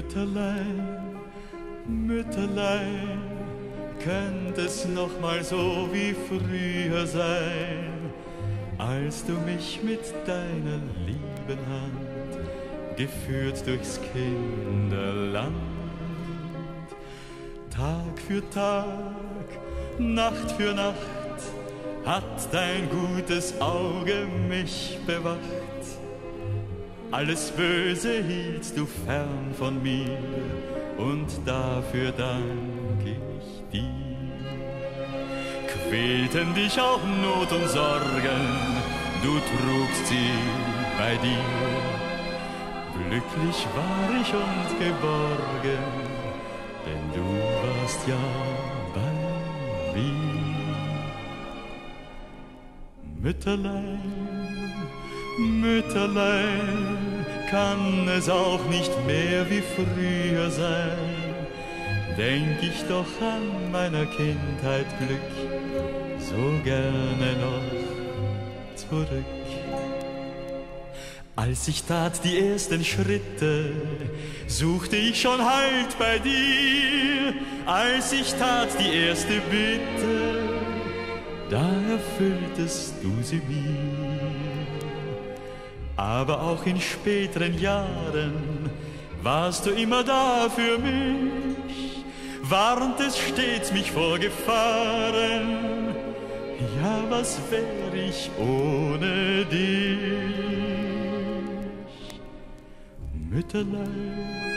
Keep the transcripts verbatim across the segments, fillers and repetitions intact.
Mütterlein, Mütterlein, könnte es noch mal so wie früher sein, als du mich mit deiner lieben Hand geführt durchs Kinderland. Tag für Tag, Nacht für Nacht hat dein gutes Auge mich bewacht. Alles Böse hieltst du fern von mir und dafür dank ich dir. Quälten dich auch Not und Sorgen, du trugst sie bei dir. Glücklich war ich und geborgen, denn du warst ja bei mir. Mütterlein, Mütterlein, kann es auch nicht mehr wie früher sein, denk ich doch an meiner Kindheit Glück so gerne noch zurück. Als ich tat die ersten Schritte, suchte ich schon Halt bei dir. Als ich tat die erste Bitte, da erfülltest du sie mir. Aber auch in späteren Jahren warst du immer da für mich, warntest stets mich vor Gefahren. Ja, was wär ich ohne dich? Mütterlein,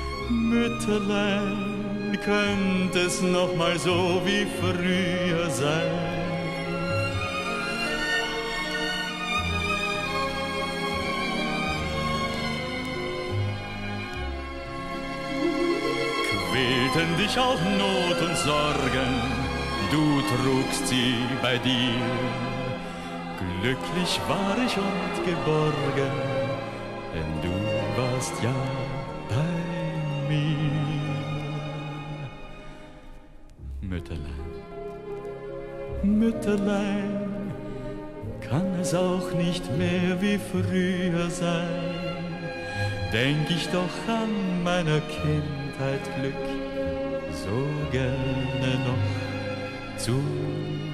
Mütterlein, könnte es noch mal so wie früher sein. Quälten dich auch Not und Sorgen, du trugst sie bei dir. Glücklich war ich und geborgen, denn du warst ja bei mir. Mütterlein, Mütterlein, kann es auch nicht mehr wie früher sein, denk ich doch an meiner Kindheit Glück so gerne noch zurück.